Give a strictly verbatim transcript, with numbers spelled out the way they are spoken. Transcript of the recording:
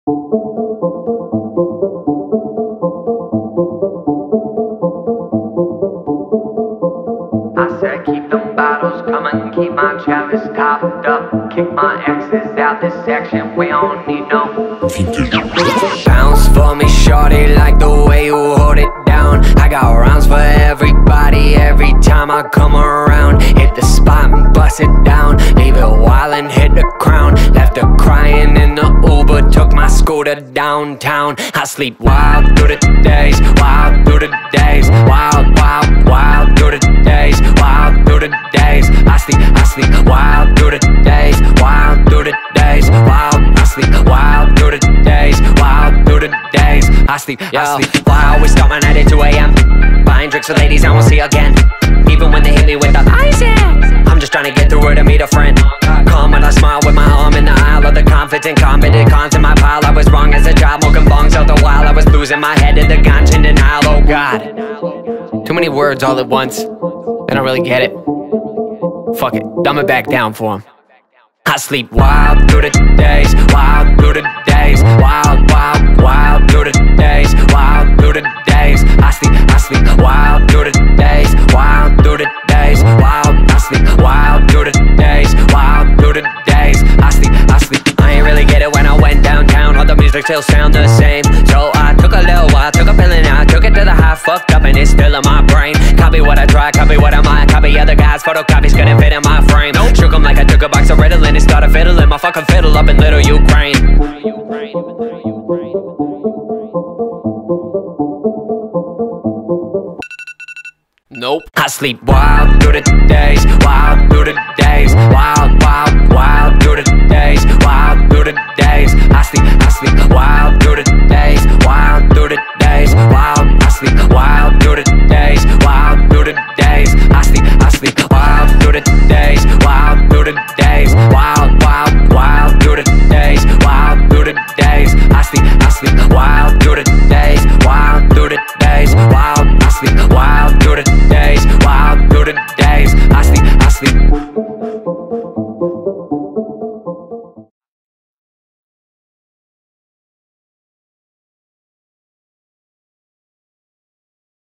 I said keep them bottles coming, keep my chalice topped up. Kick my exes out this section, we don't need no bounce for me, shorty, like the way you hold it down. I got rounds for everybody every time I come around. Hit the spot and bust it down, leave it wild and hit the crown. Left her crying in the Uber, took my scooter downtown. I sleep wild through the days, wild through the days, wild, wild, wild through the days, wild through the days. I sleep, I sleep wild through the days, wild through the days, wild. I sleep wild through the days, wild through the days. I sleep, Yo. I sleep wild. I always start my night at two A M buying drinks for ladies I won't see again. Even when they hit me with the Isaac, I'm just trying to get through her to meet a friend. Calm when I smile with my arm in the aisle of the confident, confident cons in my pile. I was wrong as a child, smoking bongs out the while I was losing my head in the ganja in denial. Oh God, too many words all at once. I don't really get it. Fuck it, dumb it back down for him. I sleep wild through the days, wild through the days, wild, wild, wild through the days, wild through the days. I sleep, I sleep wild through the days, wild through the days, wild. I sleep wild through the days, wild through the days. I sleep, I sleep. I ain't really get it when I went downtown. All the music still sound the same. So I took a little while, took a pill and I took it to the high, fucked up and it's still in my brain. Copy what I try, copy what I might, copy other guys' photocopies couldn't fit in my frame. Shook 'em like I took a box of Ritalin and started fiddling my fucking fiddle up in little Ukraine. Nope. I sleep wild through the days, wild through the days, wild, wild, wild through the days, wild through the days. I sleep, I sleep wild through the days, wild through the days, wild. I sleep wild through the days, wild through the days. I sleep, I sleep wild through the days, wild through the days, wild, wild, wild through the days, wild through the days. I sleep, I sleep wild through the days, wild through the days, wild. I sleep wild through the days, wild through the days. I sleep, I sleep.